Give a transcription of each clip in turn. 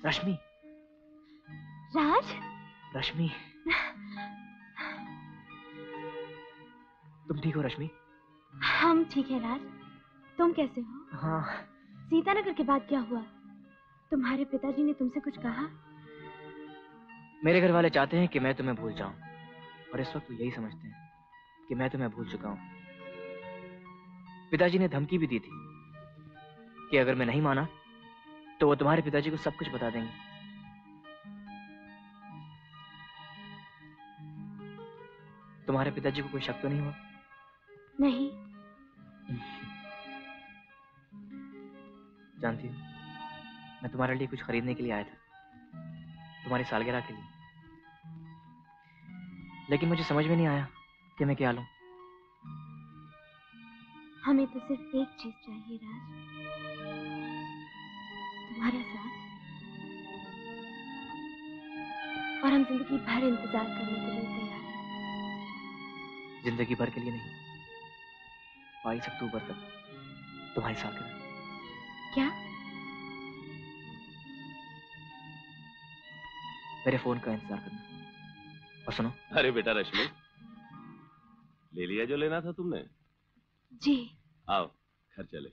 रश्मि। राज। रश्मि, तुम ठीक हो रश्मि? हम ठीक है राज, तुम कैसे हो? हाँ। सीतानगर के बाद क्या हुआ? तुम्हारे पिताजी ने तुमसे कुछ कहा? मेरे घर वाले चाहते हैं कि मैं तुम्हें भूल जाऊं, और इस वक्त वो यही समझते हैं कि मैं तुम्हें भूल चुका हूं। पिताजी ने धमकी भी दी थी कि अगर मैं नहीं माना तो वो तुम्हारे पिताजी को सब कुछ बता देंगे। तुम्हारे पिताजी को कोई शक तो नहीं हुआ? नहीं। जानती हो, मैं तुम्हारे लिए कुछ खरीदने के लिए आया था, तुम्हारी सालगिरह के लिए, लेकिन मुझे समझ में नहीं आया कि मैं क्या लूं। हमें तो सिर्फ एक चीज चाहिए राज, तुम्हारा साथ, और हम जिंदगी भर इंतजार करने के लिए तैयार हैं। जिंदगी भर के लिए नहीं, 22 अक्टूबर तक तुम्हारी सालगिरह। क्या? मेरे फोन का इंतजार करना। और सुनो। अरे बेटा रश्मि, ले लिया जो लेना था तुमने? जी। आओ घर चले।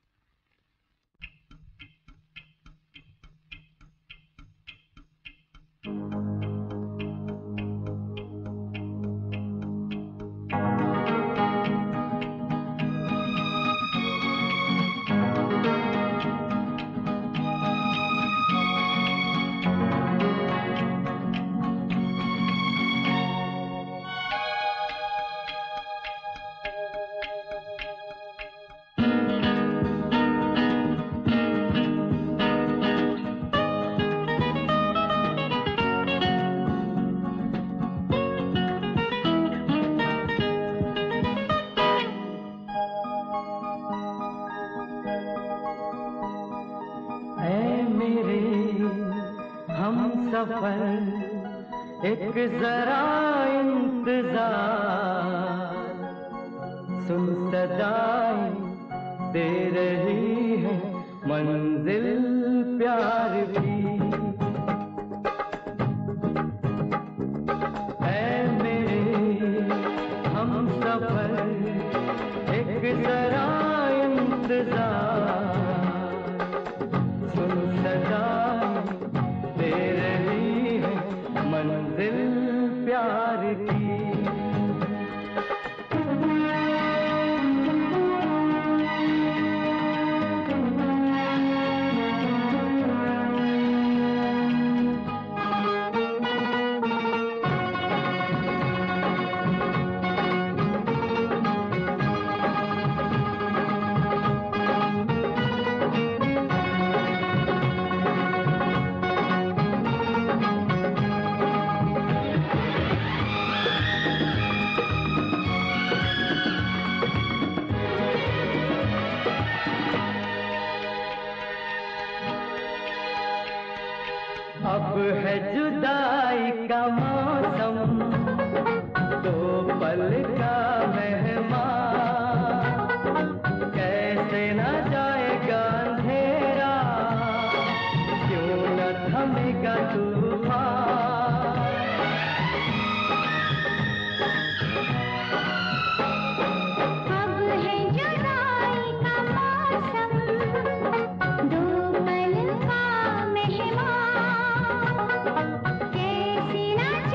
एक जरा इंतजार, सुन सदाएं दे रही है मंजिल प्यार की। ऐ मेरे हम सफर एक जरा इंतजार, सुन सदाएं दे रही है मंजिल प्यार की। अब है जुदाई का मौसम, दो पल का मेहमान, कैसे न जाएगा अंधेरा, क्यों न थमेगा तूफान। कैसी न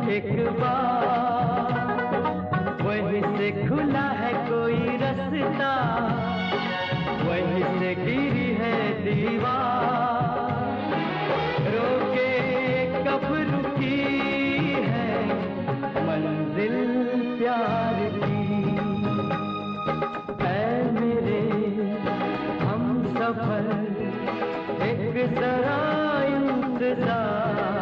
एक बार, वहीं से खुला है कोई रास्ता, वहीं से गिरी है दीवार, रोके कब रुकी है मंजिल प्यार की। ऐ मेरे हमसफर एक जरा इंतजार,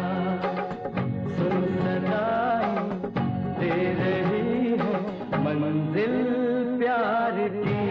सुन सदाएं दे रही है मंजिल प्यार की।